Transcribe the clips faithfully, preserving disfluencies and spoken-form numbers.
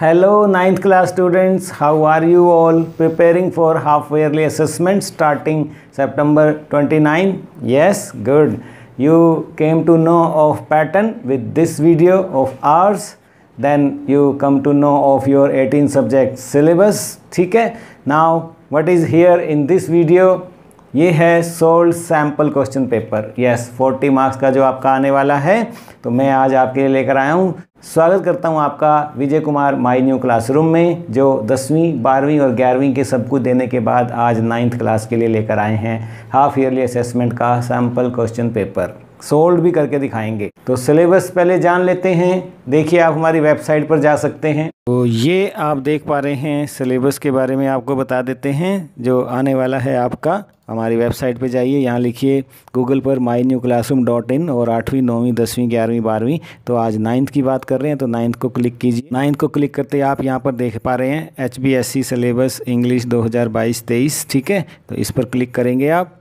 Hello ninth class students, how are you all preparing for half yearly assessment starting September twenty-ninth? Yes, good. You came to know of pattern with this video of ours, then you come to know of your eighteen subject syllabus. ठीक है. Now what is here in this video? ये है solved sample question paper. Yes, forty marks का जो आपका आने वाला है, तो मैं आज आपके लिए लेकर आया हूँ. स्वागत करता हूँ आपका Vijay Kumar my new classroom में, जो दसवीं बारहवीं और ग्यारहवीं के सब कुछ देने के बाद आज नाइन्थ क्लास के लिए लेकर आए हैं हाफ ईयरली असेसमेंट का सैम्पल क्वेश्चन पेपर. सोल्ड भी करके दिखाएंगे. तो सिलेबस पहले जान लेते हैं. देखिए, आप हमारी वेबसाइट पर जा सकते हैं. तो ये आप देख पा रहे हैं, सिलेबस के बारे में आपको बता देते हैं जो आने वाला है आपका. हमारी वेबसाइट पे जाइए, यहाँ लिखिए गूगल पर my new classroom dot in और आठवीं नौवीं दसवीं ग्यारहवीं बारहवीं. तो आज नाइन्थ की बात कर रहे हैं, तो नाइन्थ को क्लिक कीजिए. नाइन्थ को क्लिक करते ही आप यहाँ पर देख पा रहे हैं H B S C syllabus English दो हज़ार बाईस तेईस. ठीक है, तो इस पर क्लिक करेंगे आप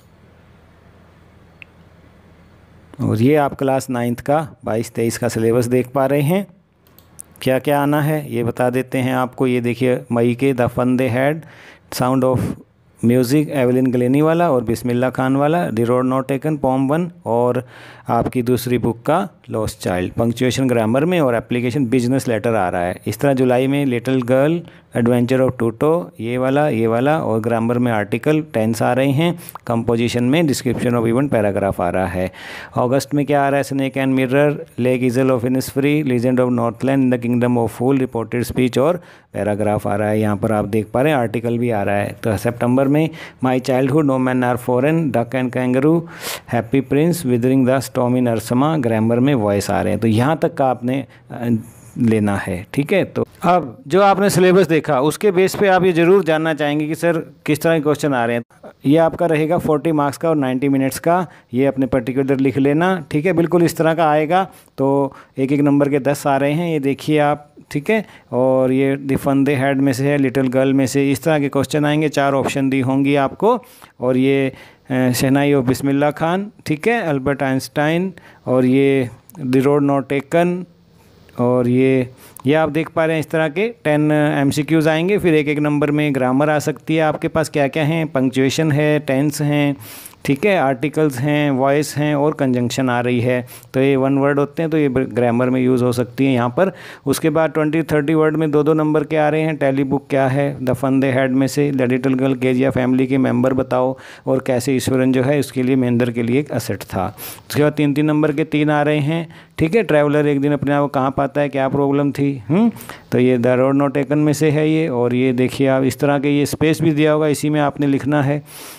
और ये आप क्लास नाइन्थ का बाईस तेईस का सिलेबस देख पा रहे हैं. क्या क्या आना है ये बता देते हैं आपको. ये देखिए, मई के the fun they had, sound of music Evelyn Glennie वाला और बिस्मिल्लाह खान वाला, the road not taken poem one, और आपकी दूसरी बुक का लॉस्ट चाइल्ड. पंक्चुएशन ग्रामर में और एप्लीकेशन बिजनेस लेटर आ रहा है. इस तरह जुलाई में little girl, adventure of Toto, ये वाला ये वाला और ग्रामर में आर्टिकल टेंस आ रहे हैं. कंपोजिशन में डिस्क्रिप्शन ऑफ इवेंट पैराग्राफ आ रहा है. अगस्त में क्या आ रहा है? Snake and mirror, lake isle of Innisfree, legend of Northland, in the kingdom of fool, reported speech और पैराग्राफ आ रहा है. यहाँ पर आप देख पा रहे हैं आर्टिकल भी आ रहा है. तो सितंबर में my childhood, no man are foreign, duck and kangaroo, happy prince, weathering the stormy Ersama, grammar में वॉइस आ रहे हैं. तो यहाँ तक का आपने लेना है. ठीक है, तो अब जो आपने सिलेबस देखा उसके बेस पे आप ये ज़रूर जानना चाहेंगे कि सर किस तरह के क्वेश्चन आ रहे हैं. ये आपका रहेगा फोर्टी मार्क्स का और नाइन्टी मिनट्स का. ये अपने पर्टिकुलर लिख लेना. ठीक है, बिल्कुल इस तरह का आएगा. तो एक एक नंबर के दस आ रहे हैं, ये देखिए आप. ठीक है, और ये द फन दे हैड में से है, लिटिल गर्ल में से, इस तरह के क्वेश्चन आएंगे. चार ऑप्शन दी होंगी आपको. और ये शहनाई ऑफ बिस्मिल्लाह खान, ठीक है, अल्बर्ट आइंस्टाइन, और ये द रोड नॉट टेकन, और ये ये आप देख पा रहे हैं इस तरह के टेन एम सी क्यूज़ आएंगे. फिर एक एक नंबर में ग्रामर आ सकती है आपके पास. क्या क्या हैं? पंक्चुएशन है, टेंस हैं, ठीक है, आर्टिकल्स हैं, वॉइस हैं और कंजंक्शन आ रही है. तो ये वन वर्ड होते हैं, तो ये ग्रामर में यूज़ हो सकती है यहाँ पर. उसके बाद ट्वेंटी थर्टी वर्ड में दो दो नंबर के आ रहे हैं. टेली बुक क्या है, द फन दे हैड में से, the little girl Kezia family के मेंबर बताओ, और कैसे ईश्वरन जो है उसके लिए महेंद्र के लिए एक असेट था. उसके बाद तीन तीन नंबर के तीन आ रहे हैं. ठीक है, ट्रैवलर एक दिन अपने आप को कहाँ पाता है, क्या प्रॉब्लम थी. हुँ? तो ये द रोड नॉट टेकन में से है ये. और ये देखिए आप इस तरह के, ये स्पेस भी दिया होगा, इसी में आपने लिखना है.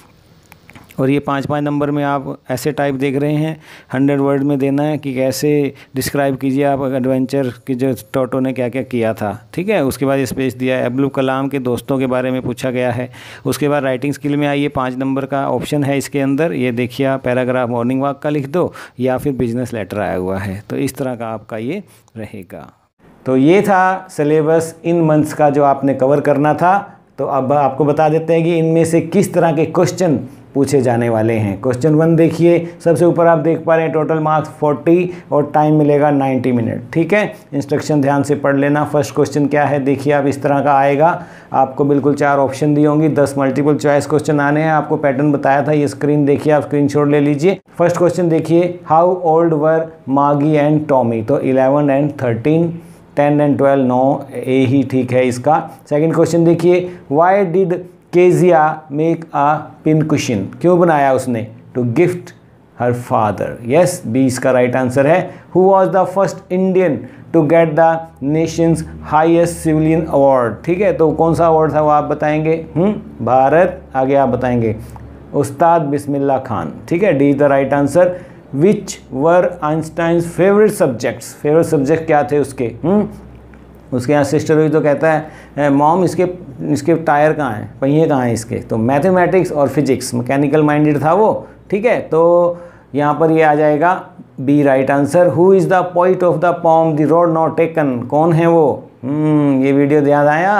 और ये पाँच पाँच नंबर में आप ऐसे टाइप देख रहे हैं, हंड्रेड वर्ड में देना है कि कैसे डिस्क्राइब कीजिए आप एडवेंचर की जो टोटो ने क्या क्या किया था. ठीक है, उसके बाद स्पेस दिया है. अब्दुल कलाम के दोस्तों के बारे में पूछा गया है. उसके बाद राइटिंग स्किल में आइए, पाँच नंबर का ऑप्शन है इसके अंदर. ये देखिए आप, पैराग्राफ मॉर्निंग वॉक का लिख दो या फिर बिजनेस लेटर आया हुआ है. तो इस तरह का आपका ये रहेगा. तो ये था सिलेबस इन मंथ्स का जो आपने कवर करना था. तो अब आपको बता देते हैं कि इनमें से किस तरह के क्वेश्चन पूछे जाने वाले हैं. क्वेश्चन वन देखिए, सबसे ऊपर आप देख पा रहे हैं टोटल मार्क्स फोर्टी और टाइम मिलेगा नाइन्टी मिनट. ठीक है, इंस्ट्रक्शन ध्यान से पढ़ लेना. फर्स्ट क्वेश्चन क्या है देखिए आप, इस तरह का आएगा. आपको बिल्कुल चार ऑप्शन दी होंगी, दस मल्टीपल चॉइस क्वेश्चन आने हैं. आपको पैटर्न बताया था, ये स्क्रीन देखिए आप, स्क्रीनशॉट ले लीजिए. फर्स्ट क्वेश्चन देखिए, how old were Maggie and Tommy. तो eleven and thirteen, ten and twelve, no A ही ठीक है इसका. सेकेंड क्वेश्चन देखिए, why did Kezia make a pin cushion. क्यों बनाया उसने? To gift her father. Yes, B इसका राइट आंसर है. Who was the first Indian to get the nation's highest civilian award. ठीक है, तो कौन सा अवार्ड था वो आप बताएंगे. हम्म भारत. आगे आप बताएंगे उस्ताद बिस्मिल्लाह खान. ठीक है, D is the right answer. Which were Einstein's favourite subjects. Favourite subject क्या थे उसके? हम्म उसके यहाँ सिस्टर हुई तो कहता है मॉम इसके इसके टायर कहाँ हैं, पहिए कहाँ हैं इसके. तो मैथमेटिक्स और फिजिक्स, मैकेनिकल माइंडेड था वो. ठीक है, तो यहाँ पर ये आ जाएगा B right answer. Who is the poet of the poem the road not taken. कौन है वो? हम्म ये वीडियो ध्यान आया.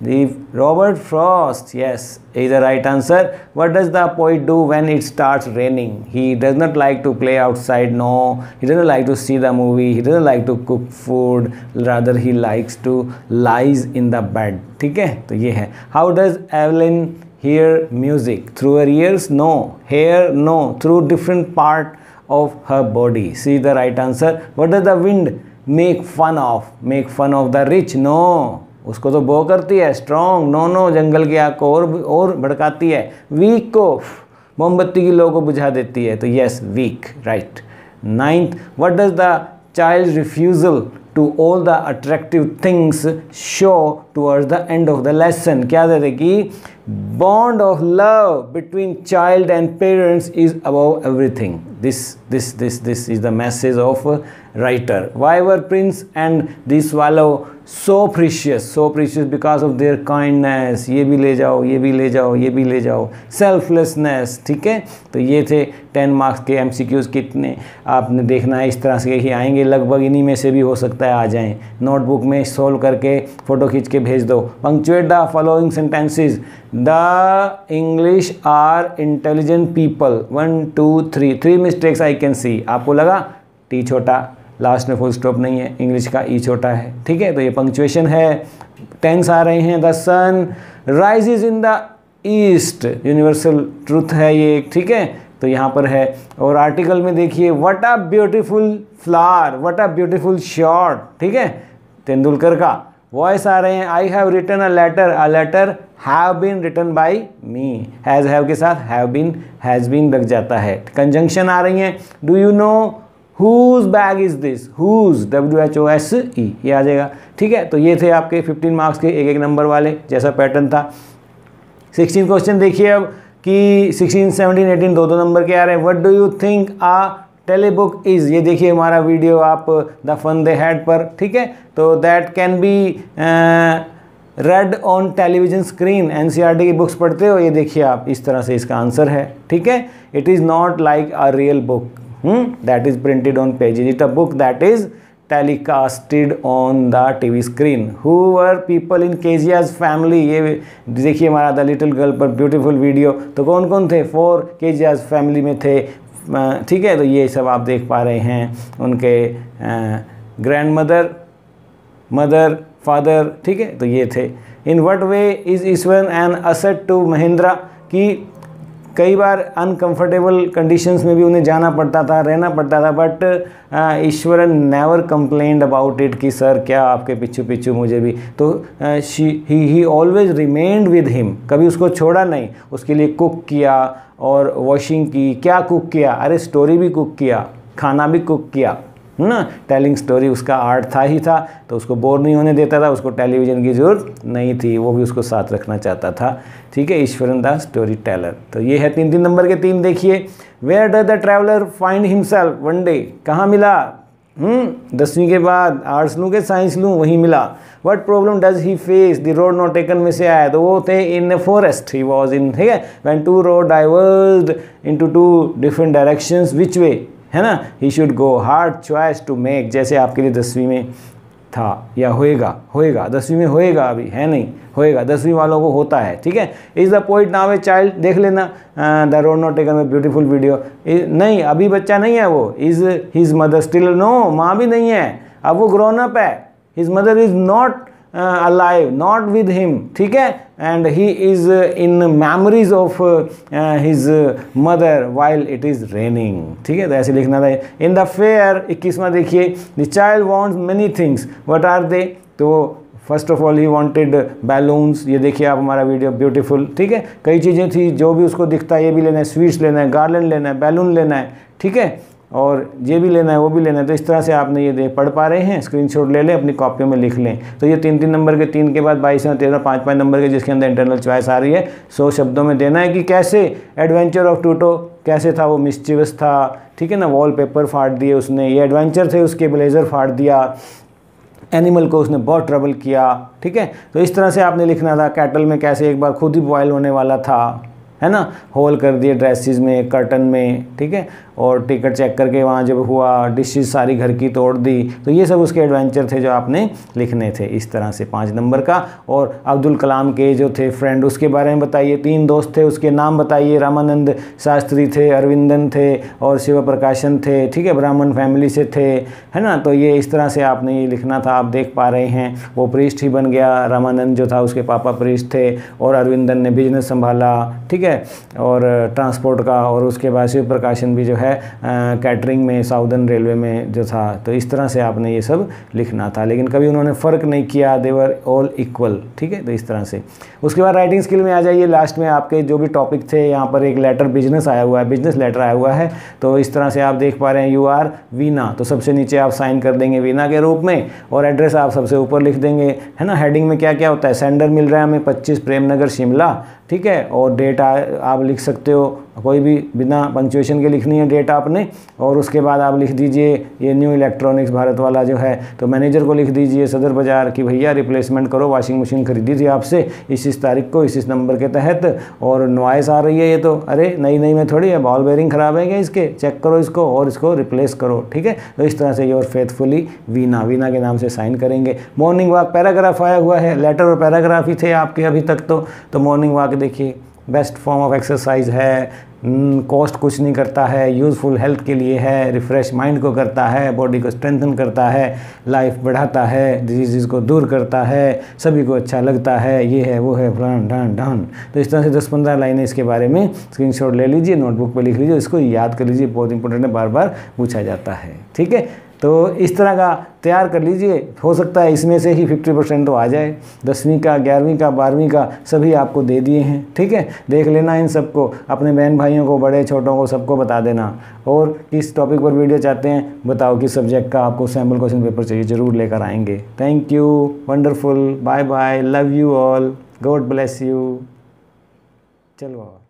The Robert Frost, yes, is the right answer. What does the poet do when it starts raining? He does not like to play outside. No, he doesn't like to see the movie. He doesn't like to cook food. Rather, he likes to lies in the bed. ठीक है, तो ये है. How does Evelyn hear music? Through her ears? No. Hair? No. Through different part of her body. See the right answer. What does the wind make fun of? Make fun of the rich? No. उसको तो बो करती है. Strong? No no. जंगल की आग को और और भड़काती है. वीक को मोमबत्ती की लो को बुझा देती है. तो yes, weak, right. Ninth, what does the child refusal to all the attractive things show towards the end of the lesson? क्या देते कि bond of love between child and parents is above everything. This this this this is the message of a writer. Why were prince and the swallow so precious? So precious because of their kindness. ये भी ले जाओ, ये भी ले जाओ, ये भी ले जाओ. Selflessness. ठीक है, तो ये थे टेन मार्क्स के एमसीक्यूज. कितने आपने देखना है, इस तरह से ही आएंगे. लगभग इन्हीं में से भी हो सकता है आ जाएं. नोटबुक में सोल्व करके फ़ोटो खींच के भेज दो. Punctuate the following sentences. The English are intelligent people. One two three three mistakes I can see. आपको लगा टी छोटा, लास्ट में फुल स्टॉप नहीं है, इंग्लिश का ई छोटा है. ठीक है, तो ये पंक्चुएशन है. टेंस आ रहे हैं. The sun rises in the east. Universal truth है ये. ठीक है, तो यहाँ पर है. और आर्टिकल में देखिए, what a beautiful flower, what a beautiful shot. ठीक है, तेंदुलकर का. वॉइस आ रहे हैं. I have written a letter. A letter have been written by me. Has have के साथ हैव बीन हैज़ बीन लग जाता है. कंजंक्शन आ रही हैं. Do you know whose bag is this? Whose, W H O S E, ये आ जाएगा. ठीक है, तो ये थे आपके फिफ्टीन मार्क्स के एक एक नंबर वाले, जैसा पैटर्न था. सिक्सटीन क्वेश्चन देखिए अब कि सिक्सटीन सेवनटीन एटीन दो दो नंबर के आ रहे हैं. What do you think a telebook is? ये देखिए हमारा वीडियो आप द फन दे हैड पर. ठीक है, तो that can be read on television screen. NCERT की बुक्स पढ़ते हो, ये देखिए आप, इस तरह से इसका आंसर है. ठीक है, it is not like a real book that is printed on pages. It a book that is telecasted on the T V screen. Who were people in Kezia's family? ये देखिए हमारा द लिटिल गर्ल पर beautiful video. तो कौन कौन थे? Four Keziah's family में थे. ठीक है, तो ये सब आप देख पा रहे हैं. उनके ग्रैंड मदर, मदर, फादर. ठीक है, तो ये थे. In what way is Ishwaran an asset to Mahendra? कि कई बार अनकंफर्टेबल कंडीशंस में भी उन्हें जाना पड़ता था, रहना पड़ता था, but Ishwaran never complained about it कि सर क्या आपके पीछू पीछू मुझे भी. तो she he he always remained with him. कभी उसको छोड़ा नहीं. उसके लिए कुक किया और वॉशिंग की. क्या कुक किया? अरे स्टोरी भी कुक किया, खाना भी कुक किया ना. टेलिंग स्टोरी उसका आर्ट था ही था, तो उसको बोर नहीं होने देता था. उसको टेलीविज़न की ज़रूरत नहीं थी, वो भी उसको साथ रखना चाहता था. ठीक है, ईश्वरन द स्टोरी टेलर. तो ये है तीन तीन नंबर के तीन. देखिए, where does the traveller find himself one day? कहाँ मिला? हम्म दसवीं के बाद आर्ट्स लूँ के साइंस लूँ, वहीं मिला. What problem does he face? The road not taken में से आया, तो वो थे इन a forest. He was in. ठीक है, when two road diverged into two different directions, which way, है ना? He should go. Hard choice to make, जैसे आपके लिए दसवीं में था या होएगा. होएगा दसवीं में होएगा, अभी है नहीं, होएगा. दसवीं वालों को होता है. ठीक है. Is the poet now a child? देख लेना द रोड नॉट टेकन में ब्यूटीफुल वीडियो. नहीं, अभी बच्चा नहीं है वो. Is his mother still? No, माँ भी नहीं है, अब वो ग्रोन अप है. His mother is not alive, not with him. ठीक है, and he is in memories of his mother while it is raining. ठीक है, तो ऐसे लिखना था. इन द फेयर इक्कीसवां देखिए, the child wants many things. What are they? तो first of all he wanted balloons. ये देखिए आप हमारा वीडियो ब्यूटीफुल. ठीक है, कई चीज़ें थी जो भी उसको दिखता है, ये भी लेना है, स्वीट्स लेना है, गार्लैंड लेना है, बैलून लेना है. ठीक है, और ये भी लेना है, वो भी लेना है. तो इस तरह से आपने ये देख पढ़ पा रहे हैं. स्क्रीनशॉट ले लें, अपनी कॉपियों में लिख लें. तो ये तीन तीन नंबर के, तीन के बाद बाईस में तेरह, पाँच पाँच नंबर के, जिसके अंदर इंटरनल चॉइस आ रही है. सौ शब्दों में देना है कि कैसे एडवेंचर ऑफ टूटो कैसे था. वो मिस्चीवस था. ठीक है ना, वॉलपेपर फाड़ दिए उसने, ये एडवेंचर थे उसके, ब्लेजर फाड़ दिया, एनिमल को उसने बहुत ट्रबल किया. ठीक है, तो इस तरह से आपने लिखना था. कैटल में कैसे एक बार खुद ही बॉयल होने वाला था, है ना, होल कर दिए ड्रेसेस में, कर्टन में, ठीक है, और टिकट चेक करके वहाँ जब हुआ, डिशेस सारी घर की तोड़ दी। तो ये सब उसके एडवेंचर थे जो आपने लिखने थे इस तरह से पाँच नंबर का। और अब्दुल कलाम के जो थे फ्रेंड, उसके बारे में बताइए। तीन दोस्त थे, उसके नाम बताइए। रामानंद शास्त्री थे, अरविंदन थे और शिव प्रकाशन थे, ठीक है, ब्राह्मण फैमिली से थे, है ना। तो ये इस तरह से आपने ये लिखना था। आप देख पा रहे हैं वो प्रीस्ट ही बन गया, रामानंद जो था उसके पापा प्रीस्ट थे, और अरविंदन ने बिजनेस संभाला, ठीक है, और ट्रांसपोर्ट का। और उसके बाद शिव प्रकाशन भी जो है कैटरिंग में, साउदर्न रेलवे में जो था। तो इस तरह से आपने ये सब लिखना था, लेकिन कभी उन्होंने फ़र्क नहीं किया, दे वर ऑल इक्वल, ठीक है। तो इस तरह से उसके बाद राइटिंग स्किल में आ जाइए। लास्ट में आपके जो भी टॉपिक थे, यहाँ पर एक लेटर बिजनेस आया हुआ है, बिजनेस लेटर आया हुआ है। तो इस तरह से आप देख पा रहे हैं, यू आर वीना, तो सबसे नीचे आप साइन कर देंगे वीना के रूप में, और एड्रेस आप सबसे ऊपर लिख देंगे, है ना। हेडिंग में क्या क्या होता है, सेंडर मिल रहा है हमें पच्चीस प्रेम नगर शिमला, ठीक है, और डेट आप लिख सकते हो, कोई भी बिना पंक्चुएशन के लिखनी है डेट आपने। और उसके बाद आप लिख दीजिए ये न्यू इलेक्ट्रॉनिक्स भारत वाला जो है, तो मैनेजर को लिख दीजिए सदर बाज़ार की, भैया रिप्लेसमेंट करो, वॉशिंग मशीन खरीदी थी आपसे इस इस तारीख को, इस इस नंबर के तहत, और नॉइस आ रही है ये तो, अरे नई नई में थोड़ी है, बॉल बेरिंग ख़राब है क्या इसके, चेक करो इसको और इसको रिप्लेस करो, ठीक है। तो इस तरह से योर फेथफुली वीना, वीना के नाम से साइन करेंगे। मॉर्निंग वॉक पैराग्राफ आया हुआ है, लेटर और पैराग्राफ ही थे आपके अभी तक तो। तो मॉर्निंग वॉक देखिए बेस्ट फॉर्म ऑफ एक्सरसाइज है, कॉस्ट कुछ नहीं करता है, यूज़फुल हेल्थ के लिए है, रिफ़्रेश माइंड को करता है, बॉडी को स्ट्रेंथन करता है, लाइफ बढ़ाता है, डिजीज़ को दूर करता है, सभी को अच्छा लगता है, ये है वो है, फलान ढान ढान। तो इस तरह से दस पंद्रह लाइनें इसके बारे में स्क्रीनशॉट ले लीजिए, नोटबुक पे लिख लीजिए, इसको याद कर लीजिए, बहुत इंपॉर्टेंट है, बार बार पूछा जाता है, ठीक है। तो इस तरह का तैयार कर लीजिए, हो सकता है इसमें से ही फिफ्टी परसेंट तो आ जाए। दसवीं का, ग्यारहवीं का, बारहवीं का सभी आपको दे दिए हैं, ठीक है। देख लेना इन सबको, अपने बहन भाइयों को, बड़े छोटों को, सबको बता देना। और किस टॉपिक पर वीडियो चाहते हैं बताओ, किस सब्जेक्ट का आपको सैम्पल क्वेश्चन पेपर चाहिए, ज़रूर लेकर आएंगे। Thank you, wonderful, bye bye, love you all, God bless you. चलो।